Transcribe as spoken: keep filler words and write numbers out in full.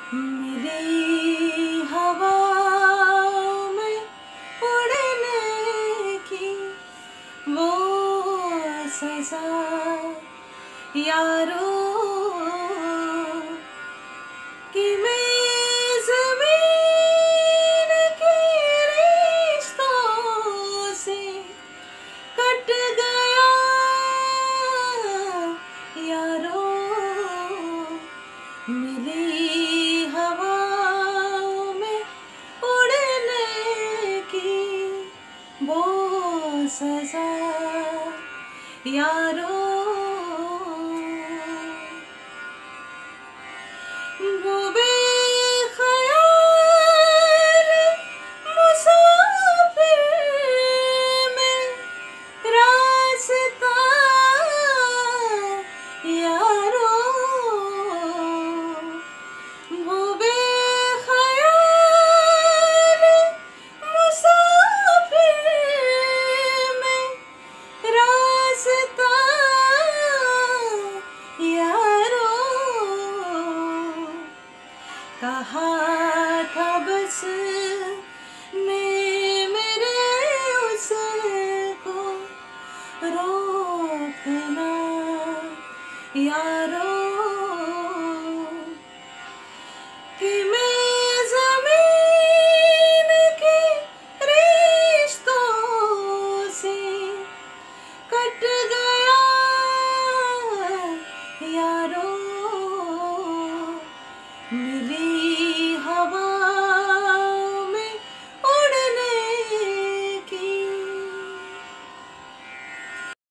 मिली हवा में उड़ने की वो सजा यारो कि मैं ज़मीन के रिश्तों से कट गया यारो। मिली हवाओं में उड़ने की वो सजा यारो। वो बेख़याल मुसाफिर में रास्ता यारो। वो बेख़याल मुसाफिर में रास्ता यारो। कहा था बस मैं मेरे उसको रोकना यारो।